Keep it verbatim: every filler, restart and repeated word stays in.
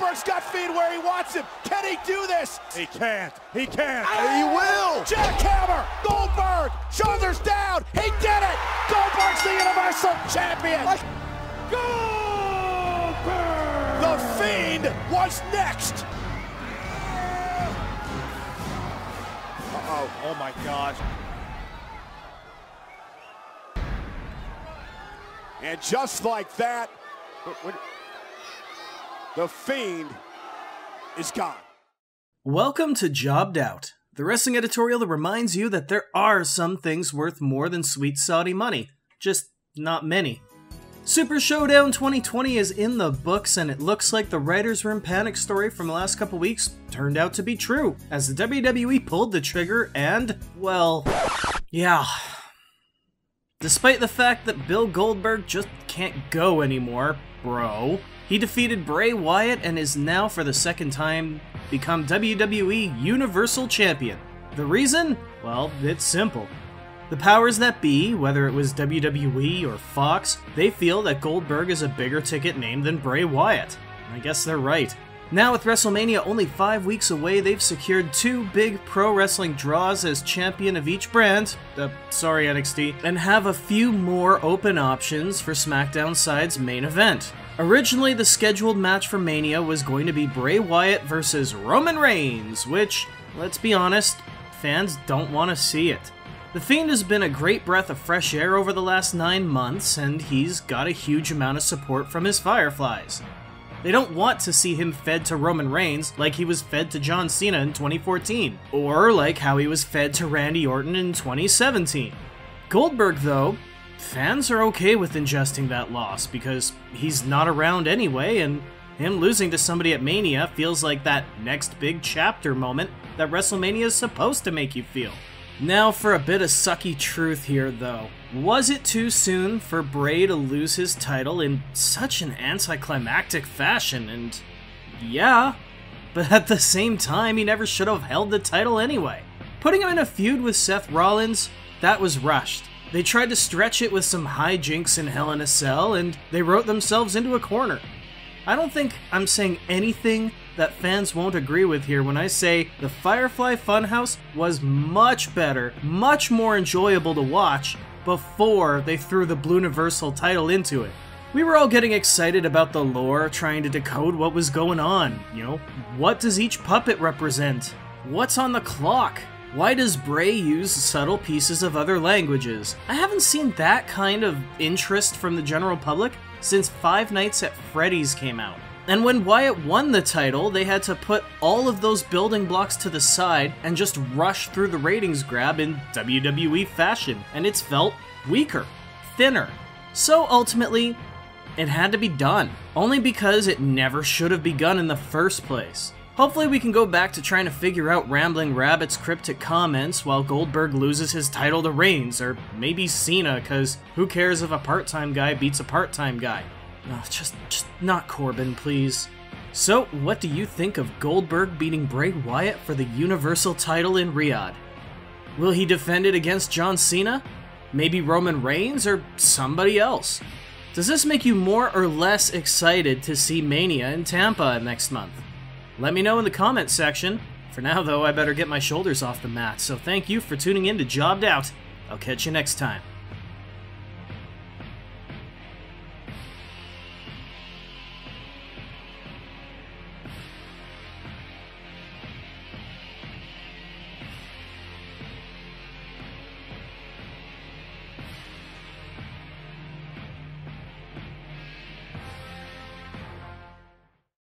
Goldberg's got feet where he wants him. Can he do this? He can't. He can't. Oh! He will. Jackhammer. Goldberg. Shoulders down. He did it. Goldberg's the Universal Champion. Goldberg. The Fiend was next. Uh-oh. Oh, my gosh. And just like that, the Fiend is gone. Welcome to Jobbed Out, the wrestling editorial that reminds you that there are some things worth more than sweet Saudi money, just not many. Super Showdown twenty twenty is in the books, and it looks like the writer's room panic story from the last couple weeks turned out to be true, as the W W E pulled the trigger and, well, yeah. Despite the fact that Bill Goldberg just can't go anymore, bro, he defeated Bray Wyatt and is now, for the second time, become W W E Universal Champion. The reason? Well, it's simple. The powers that be, whether it was W W E or Fox, they feel that Goldberg is a bigger ticket name than Bray Wyatt. I guess they're right. Now with WrestleMania only five weeks away, they've secured two big pro wrestling draws as champion of each brand, uh, sorry N X T, and have a few more open options for SmackDown side's main event. Originally, the scheduled match for Mania was going to be Bray Wyatt versus Roman Reigns, which, let's be honest, fans don't want to see it. The Fiend has been a great breath of fresh air over the last nine months, and he's got a huge amount of support from his Fireflies. They don't want to see him fed to Roman Reigns like he was fed to John Cena in twenty fourteen, or like how he was fed to Randy Orton in twenty seventeen. Goldberg, though, fans are okay with ingesting that loss because he's not around anyway, and him losing to somebody at Mania feels like that next big chapter moment that WrestleMania is supposed to make you feel. Now for a bit of sucky truth here, though. Was it too soon for Bray to lose his title in such an anticlimactic fashion? And yeah, but at the same time, he never should have held the title anyway. Putting him in a feud with Seth Rollins, that was rushed. They tried to stretch it with some hijinks in Hell in a Cell, and they wrote themselves into a corner. I don't think I'm saying anything that fans won't agree with here when I say the Firefly Funhouse was much better, much more enjoyable to watch before they threw the Blue Universal title into it. We were all getting excited about the lore, trying to decode what was going on. You know, what does each puppet represent? What's on the clock? Why does Bray use subtle pieces of other languages? I haven't seen that kind of interest from the general public since Five Nights at Freddy's came out. And when Wyatt won the title, they had to put all of those building blocks to the side and just rush through the ratings grab in W W E fashion, and it's felt weaker, thinner. So ultimately, it had to be done, only because it never should have begun in the first place. Hopefully we can go back to trying to figure out Rambling Rabbit's cryptic comments while Goldberg loses his title to Reigns, or maybe Cena, cause who cares if a part-time guy beats a part-time guy? Oh, just, just not Corbin, please. So, what do you think of Goldberg beating Bray Wyatt for the Universal title in Riyadh? Will he defend it against John Cena? Maybe Roman Reigns or somebody else? Does this make you more or less excited to see Mania in Tampa next month? Let me know in the comments section. For now, though, I better get my shoulders off the mat, so thank you for tuning in to Jobbed Out. I'll catch you next time.